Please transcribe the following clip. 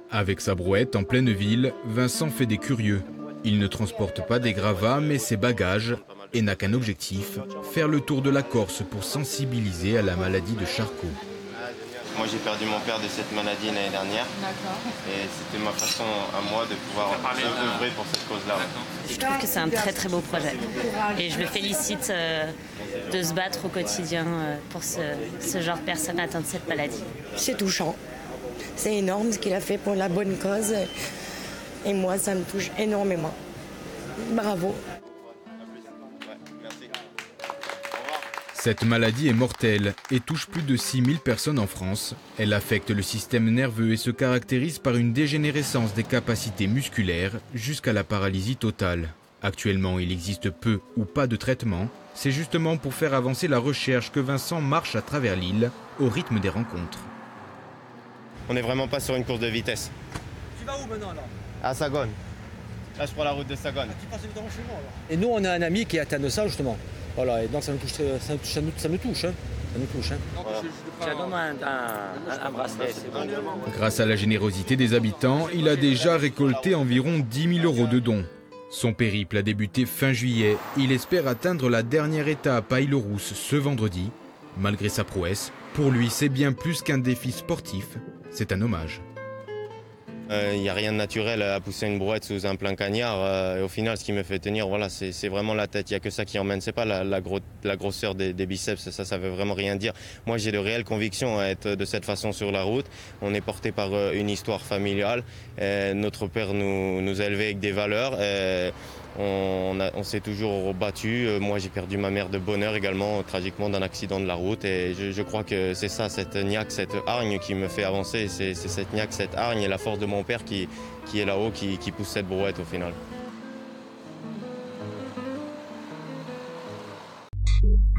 Avec sa brouette en pleine ville, Vincent fait des curieux. Il ne transporte pas des gravats mais ses bagages et n'a qu'un objectif, faire le tour de la Corse pour sensibiliser à la maladie de Charcot. Moi j'ai perdu mon père de cette maladie l'année dernière. Et c'était ma façon à moi de pouvoir œuvrer pour cette cause-là. Je trouve que c'est un très très beau projet. Et je le félicite de se battre au quotidien pour ce genre de personnes atteintes de cette maladie. C'est touchant. C'est énorme ce qu'il a fait pour la bonne cause. Et moi, ça me touche énormément. Bravo. Cette maladie est mortelle et touche plus de 6000 personnes en France. Elle affecte le système nerveux et se caractérise par une dégénérescence des capacités musculaires jusqu'à la paralysie totale. Actuellement, il existe peu ou pas de traitement. C'est justement pour faire avancer la recherche que Vincent marche à travers l'île au rythme des rencontres. On n'est vraiment pas sur une course de vitesse. Tu vas où maintenant là? À Sagone. Là je prends la route de Sagone. Tu passes évidemment chez moi alors. Et nous on a un ami qui est atteint de ça justement. Voilà, et donc ça nous touche, ça nous touche. Hein. Ça nous touche. Hein. Voilà. Donne-moi un bracelet, c'est bon. Grâce à la générosité des habitants, il a déjà récolté environ 10 000 € de dons. Son périple a débuté fin juillet. Il espère atteindre la dernière étape à Île-aux-Rousses ce vendredi. Malgré sa prouesse, pour lui c'est bien plus qu'un défi sportif, c'est un hommage. Il n'y a rien de naturel à pousser une brouette sous un plein cagnard. Et au final, ce qui me fait tenir, voilà, c'est vraiment la tête. Il n'y a que ça qui emmène. Ce n'est pas la grosseur des biceps, ça ne veut vraiment rien dire. Moi, j'ai de réelles convictions à être de cette façon sur la route. On est porté par une histoire familiale. Notre père nous a élevés avec des valeurs. On s'est toujours battu. Moi, j'ai perdu ma mère de bonne heure également, tragiquement, d'un accident de la route. Et je crois que c'est ça, cette niaque, cette hargne qui me fait avancer. C'est cette niaque, cette hargne et la force de mon père qui est là-haut, qui pousse cette brouette au final.